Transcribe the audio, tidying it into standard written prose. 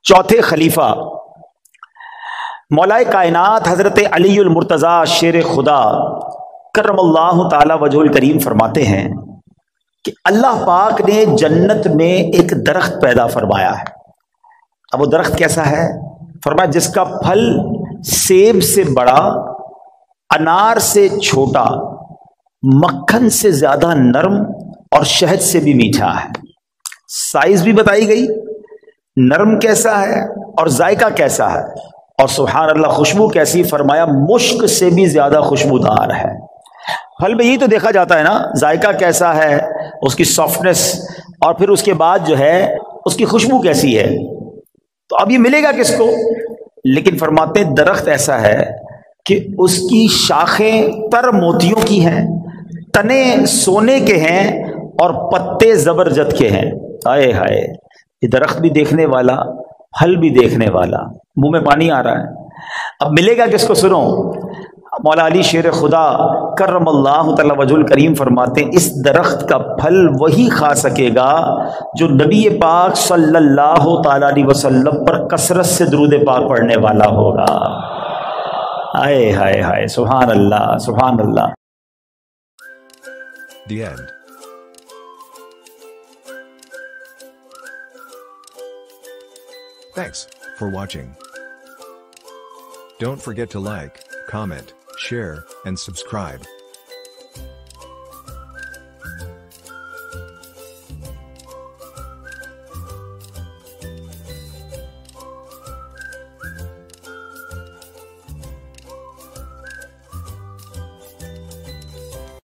चौथे खलीफा मौलाए कायनात हजरत अलीउल मुर्तज़ा शेर खुदा करमल्लाहु ताला वजहुल करीम फरमाते हैं कि अल्लाह पाक ने जन्नत में एक दरख्त पैदा फरमाया है। अब वो दरख्त कैसा है? फरमाया जिसका फल सेब से बड़ा, अनार से छोटा, मक्खन से ज्यादा नरम और शहद से भी मीठा है। साइज भी बताई गई, नरम कैसा है और जायका कैसा है, और सुभान अल्लाह खुशबू कैसी, फरमाया मुश्क से भी ज्यादा खुशबूदार है। फल में यही तो देखा जाता है ना, जायका कैसा है, उसकी सॉफ्टनेस, और फिर उसके बाद जो है उसकी खुशबू कैसी है। तो अब ये मिलेगा किसको? लेकिन फरमाते हैं दरख्त ऐसा है कि उसकी शाखें तर मोतियों की हैं, तने सोने के हैं और पत्ते जबरजद के हैं। आए हाय, ये दरख्त भी देखने वाला, फल भी देखने वाला, मुंह में पानी आ रहा है। अब मिलेगा किसको? सुनो, मौला अली शेर खुदा करमल्लाहु तआला वजहुल करीम फरमाते हैं इस दरख्त का फल वही खा सकेगा जो नबी पाक सल्लल्लाहु तआला अलैहि वसल्लम पर कसरत से दुरूद पाक पढ़ने वाला होगा। आए हाय हाय, सुभान अल्लाह, सुभान अल्लाह। The end. Thanks for watching. Don't forget to like, comment, share, and subscribe.